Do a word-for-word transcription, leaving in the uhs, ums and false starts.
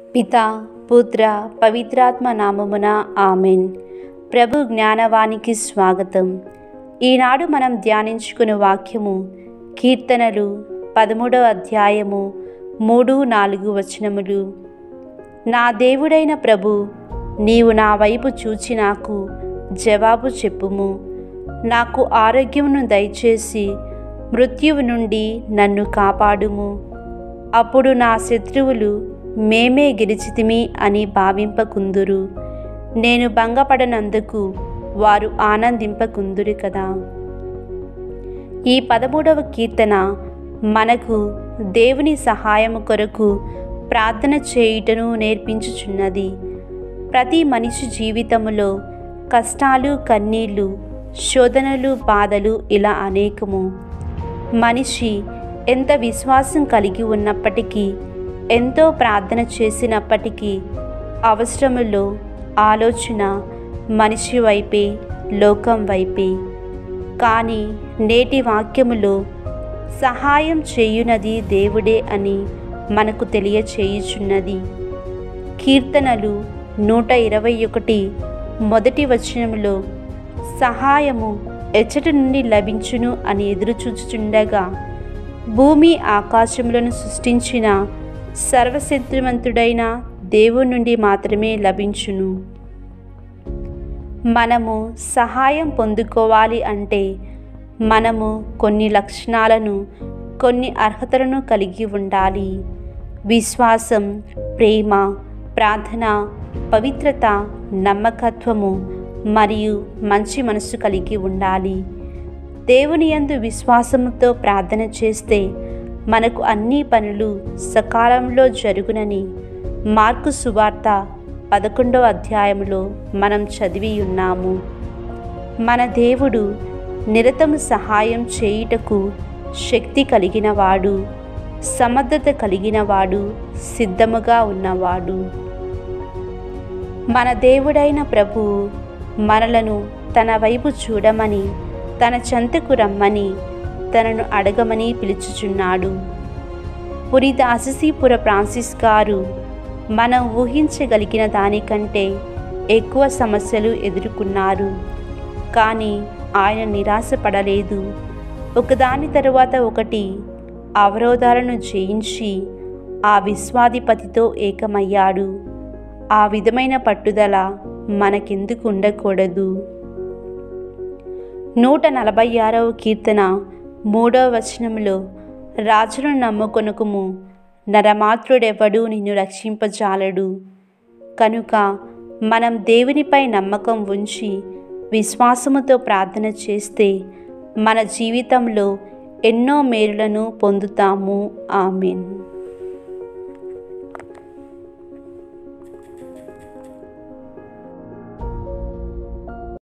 పితా పుత్ర పవిత్రాత్మ నామమున ఆమెన్. ప్రభు జ్ఞానవానికి స్వాగతం. ఈనాడు మనం ధ్యానించుకునే వాక్యము కీర్తనలు పదమూడవ అధ్యాయము మూడు నాలుగు వచనములు. నా దేవుడైన ప్రభు, నీవు నా వైపు చూచి నాకు జవాబు చెప్పుము. నాకు ఆరోగ్యమును దయచేసి మృత్యువు నుండి నన్ను కాపాడుము. అప్పుడు నా శత్రువులు మేమే గెలిచితిమి అని భావింపకుందురు. నేను భంగపడనందుకు వారు ఆనందింపకుందురు కదా. ఈ పదమూడవ కీర్తన మనకు దేవుని సహాయము కొరకు ప్రార్థన చేయుటను నేర్పించుచున్నది. ప్రతి మనిషి జీవితములో కష్టాలు, కన్నీళ్ళు, శోధనలు, బాధలు ఇలా అనేకము. మనిషి ఎంత విశ్వాసం కలిగి ఉన్నప్పటికీ, ఎంతో ప్రార్థన చేసినప్పటికీ అవసరములో ఆలోచన మనిషి వైపే, లోకం వైపే. కానీ నేటి వాక్యములో సహాయం చేయునది దేవుడే అని మనకు తెలియచేయుచున్నది. కీర్తనలు నూట ఇరవై ఒకటి మొదటి వచనములో సహాయము ఎచ్చటి నుండి లభించును అని ఎదురుచూచుచుండగా, భూమి ఆకాశములను సృష్టించిన సర్వశక్తిమంతుడైన దేవుని నుండి మాత్రమే లభించును. మనము సహాయం పొందుకోవాలి అంటే మనము కొన్ని లక్షణాలను, కొన్ని అర్హతలను కలిగి ఉండాలి. విశ్వాసం, ప్రేమ, ప్రార్థన, పవిత్రత, నమ్మకత్వము మరియు మంచి మనసు కలిగి ఉండాలి. దేవుని యందు విశ్వాసముతో ప్రార్థన చేస్తే మనకు అన్ని పనులు సకాలంలో జరుగునని మార్కు సువార్త పదకొండవ అధ్యాయంలో మనం చదివి ఉన్నాము. మన దేవుడు నిరతము సహాయం చేయుటకు శక్తి కలిగినవాడు, సమర్థత కలిగినవాడు, సిద్ధముగా ఉన్నవాడు. మన దేవుడైన ప్రభువు మనలను తన వైపు చూడమని, తన చెంతకు రమ్మని, తనను అడగమని పిలుచుచున్నాడు. పునీత అసిసిపుర ఫ్రాన్సిస్ గారు మనం ఊహించగలిగిన దానికంటే ఎక్కువ సమస్యలు ఎదుర్కొన్నారు. కానీ ఆయన నిరాశపడలేదు. ఒకదాని తరువాత ఒకటి అవరోధాలను జయించి ఆ విశ్వాధిపతితో ఏకమయ్యాడు. ఆ విధమైన పట్టుదల మనకెందుకు ఉండకూడదు? నూట నలభై ఆరవ కీర్తన మూడవ వచనంలో, రాజును నమ్ముకొనుకుము, నరమాత్రుడెవడు నిన్ను రక్షింపజాలడు. కనుక మనం దేవునిపై నమ్మకం ఉంచి విశ్వాసముతో ప్రార్థన చేస్తే మన జీవితంలో ఎన్నో మేలులను పొందుతాము. ఆమేన్.